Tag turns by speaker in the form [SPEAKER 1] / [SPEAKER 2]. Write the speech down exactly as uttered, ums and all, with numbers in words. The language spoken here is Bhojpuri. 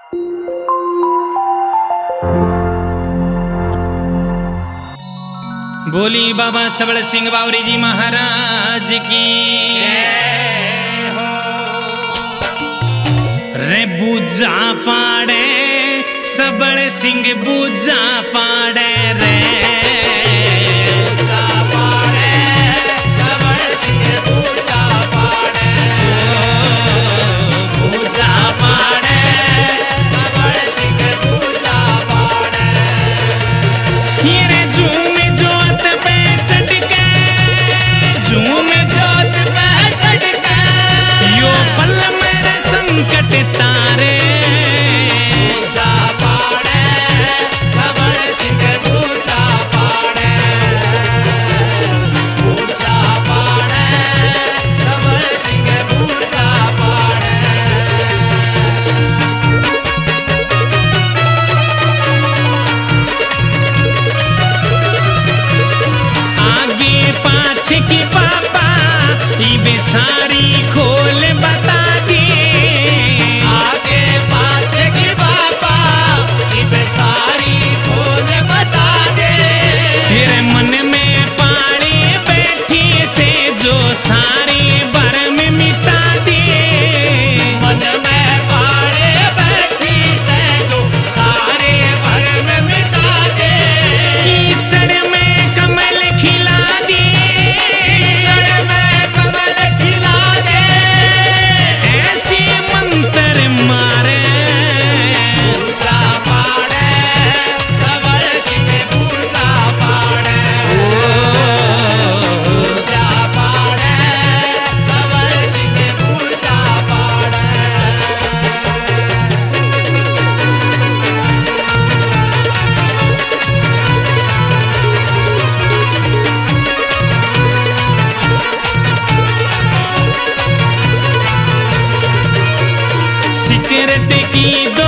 [SPEAKER 1] बोली बाबा सबड़ सिंह बावरी जी महाराज की जय हो। रे बूजा पाड़े सबड़ सिंह बूजा पाड़े रे तारे पूजा पाड़े सबड़ सिंह पूजा पाड़े पूजा पाड़े सबड़ सिंह पूजा पाड़े। आगे पाछे की पापा इबे सारी खोल बता सारी खोल बता दे। तेरे मन में पानी बैठी से जो सारी भरम मिटा दे। मन में पानी बैठी से जो सारे भरम मिटा दे। कीचड़ में कमल खिला दे। कीचड़ में कमल खिला दे। ऐसी मंत्र मारे पूजा पाड़े सबड़ सिंह पूजा पाड़े पूजा पाड़े सबड़ सिंह पूजा पाड़े। सिगरेट की